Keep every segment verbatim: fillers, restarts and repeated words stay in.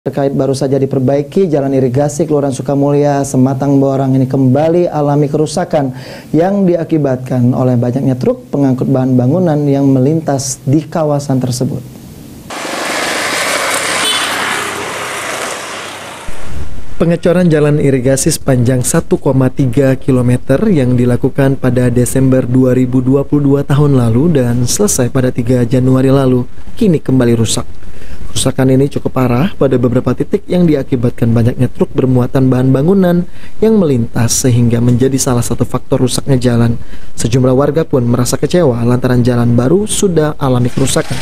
Terkait baru saja diperbaiki jalan irigasi Kelurahan Sukamulya, Sematang Borang ini kembali alami kerusakan yang diakibatkan oleh banyaknya truk pengangkut bahan bangunan yang melintas di kawasan tersebut. Pengecoran jalan irigasi sepanjang satu koma tiga kilometer yang dilakukan pada Desember dua ribu dua puluh dua tahun lalu dan selesai pada tiga Januari lalu kini kembali rusak. Kerusakan ini cukup parah pada beberapa titik yang diakibatkan banyaknya truk bermuatan bahan bangunan yang melintas sehingga menjadi salah satu faktor rusaknya jalan. Sejumlah warga pun merasa kecewa lantaran jalan baru sudah alami kerusakan.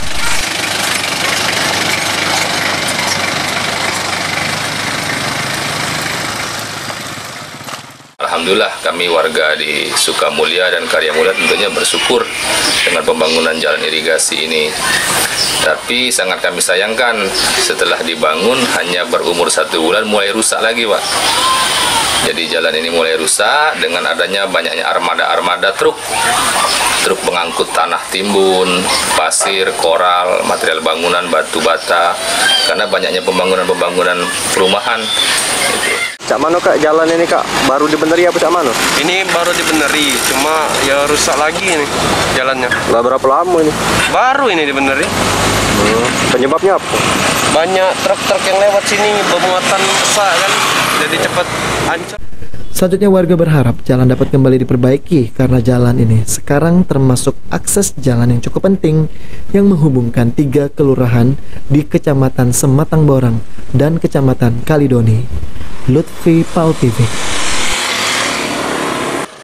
Alhamdulillah kami warga di Sukamulya dan Karyamulya tentunya bersyukur dengan pembangunan jalan irigasi ini. Tapi sangat kami sayangkan setelah dibangun hanya berumur satu bulan mulai rusak lagi, Pak. Jadi jalan ini mulai rusak dengan adanya banyaknya armada-armada truk. Truk pengangkut tanah timbun, pasir, koral, material bangunan, batu bata. Karena banyaknya pembangunan-pembangunan perumahan. Cak mano kak jalan ini kak baru dibeneri apa cak mano? Ini baru dibeneri, cuma ya rusak lagi ini jalannya. Lah berapa lama ini? Baru ini dibeneri. Hmm. Penyebabnya apa? Banyak truk-truk yang lewat sini bermuatan besar kan, jadi cepat hancur. Selanjutnya warga berharap jalan dapat kembali diperbaiki karena jalan ini sekarang termasuk akses jalan yang cukup penting yang menghubungkan tiga kelurahan di Kecamatan Sematang Borang dan Kecamatan Kalidoni. Lutfi Pau T V.